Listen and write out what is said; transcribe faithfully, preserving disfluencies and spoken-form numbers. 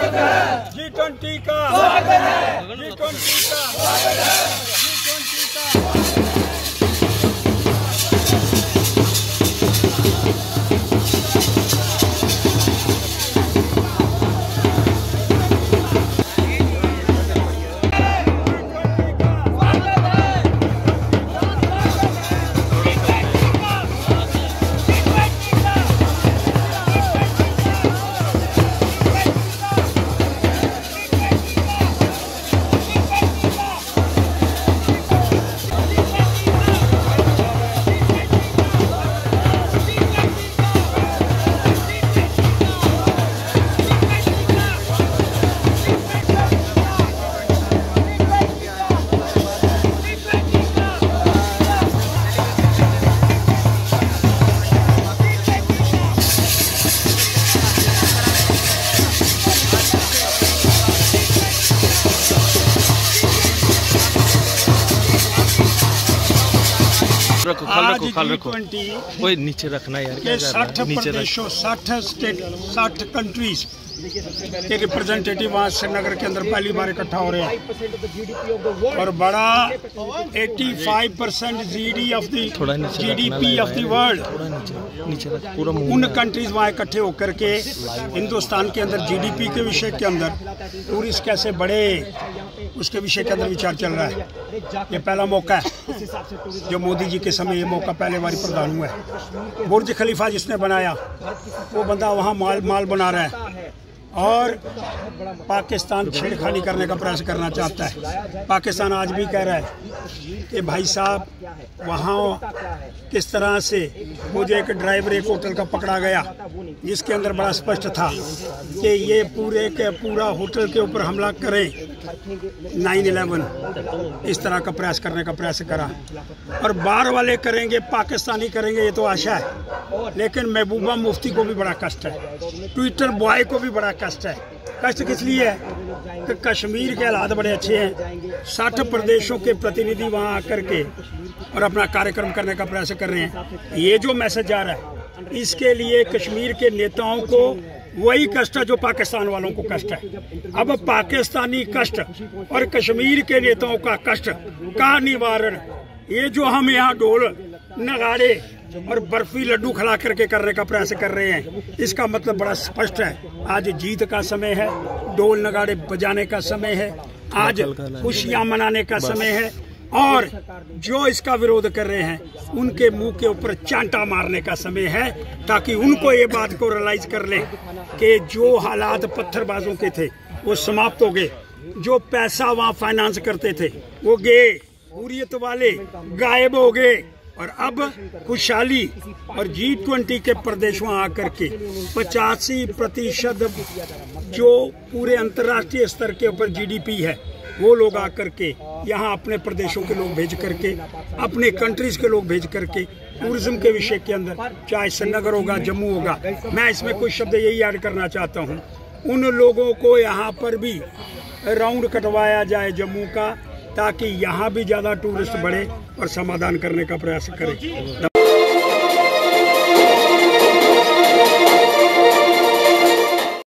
G twenty का G twenty का G twenty का रखो, खाल रखो, खाल रखो। कोई नीचे रखना यार, क्या साठ प्रदेशों, साठ स्टेट, साठ कंट्रीज के रिप्रेजेंटेटिव वहाँ श्रीनगर के अंदर पहली बार इकट्ठा हो रहे हैं और बड़ा पचासी percent GD of the GDP of the world उन कंट्रीज वहाँ इकट्ठे होकर के हिंदुस्तान के अंदर जीडीपी के विषय के अंदर टूरिस्ट कैसे बढ़े उसके विषय के अंदर विचार चल रहा है। ये पहला मौका है जो मोदी जी के समय ये मौका पहले बार प्रदान हुआ है। बुर्ज खलीफा जिसने बनाया वो बंदा वहाँ माल माल बना रहा है और पाकिस्तान छेड़खानी करने का प्रयास करना चाहता है। पाकिस्तान आज भी कह रहा है कि भाई साहब वहाँ किस तरह से वो जो एक ड्राइवर एक होटल का पकड़ा गया जिसके अंदर बड़ा स्पष्ट था कि ये पूरे के पूरा होटल के ऊपर हमला करें, नाइन इलेवन इस तरह का प्रयास करने का प्रयास करा और बाहर वाले करेंगे, पाकिस्तानी करेंगे ये तो आशा है, लेकिन महबूबा मुफ्ती को भी बड़ा कष्ट है, ट्विटर बॉय को भी बड़ा कष्ट है। कष्ट किस लिए है कि कश्मीर के हालात बड़े अच्छे हैं, साठ प्रदेशों के प्रतिनिधि वहाँ आकर के और अपना कार्यक्रम करने का प्रयास कर रहे हैं। ये जो मैसेज आ रहा है इसके लिए कश्मीर के नेताओं को वही कष्ट है जो पाकिस्तान वालों को कष्ट है। अब पाकिस्तानी कष्ट और कश्मीर के नेताओं का कष्ट का निवारण ये जो हम यहाँ ढोल नगाड़े और बर्फी लड्डू खिला करके करने का प्रयास कर रहे हैं, इसका मतलब बड़ा स्पष्ट है। आज जीत का समय है, ढोल नगाड़े बजाने का समय है, आज खुशियां मनाने का समय है और जो इसका विरोध कर रहे हैं उनके मुंह के ऊपर चांटा मारने का समय है ताकि उनको ये बात को रियलाइज कर लें कि जो हालात पत्थरबाजों के थे वो समाप्त हो गए, जो पैसा वहाँ फाइनेंस करते थे वो गए, हुर्रियत वाले गायब हो गए और अब खुशहाली और जी ट्वेंटी के प्रदेशों आकर के पचासी प्रतिशत जो पूरे अंतर्राष्ट्रीय स्तर के ऊपर जीडीपी है वो लोग आकर के यहाँ अपने प्रदेशों के लोग भेज करके, अपने कंट्रीज के लोग भेज करके टूरिज्म के विषय के अंदर, चाहे श्रीनगर होगा, जम्मू होगा, मैं इसमें कुछ शब्द यही ऐड करना चाहता हूँ, उन लोगों को यहाँ पर भी राउंड कटवाया जाए जम्मू का ताकि यहाँ भी ज़्यादा टूरिस्ट बढ़े और समाधान करने का प्रयास करें।